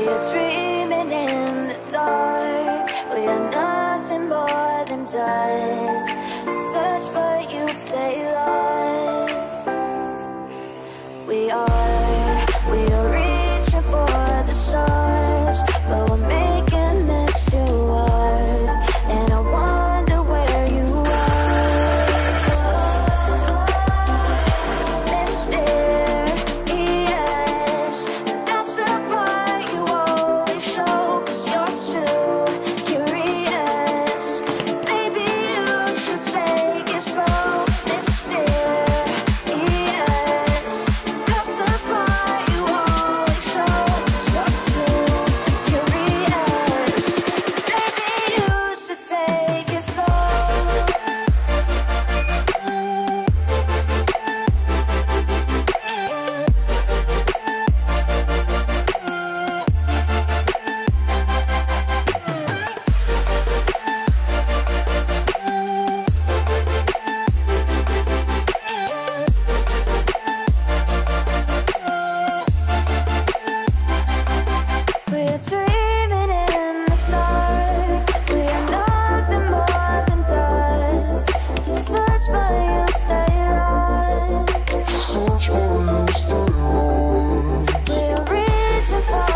are dreaming in the dark. We are nothing more than dust. Search but you stay lost. We are reaching for the stars, but we're making this too hard. And I wonder where you are. Mysterious, that's the part you always show. 'Cause you're too curious. Maybe you should take it slow. Mysterious, that's the part you always show. 'Cause you're too curious. Maybe you should take it slow. We're dreaming in the dark. We are nothing more than dust. You search but you stay lost. We are reaching for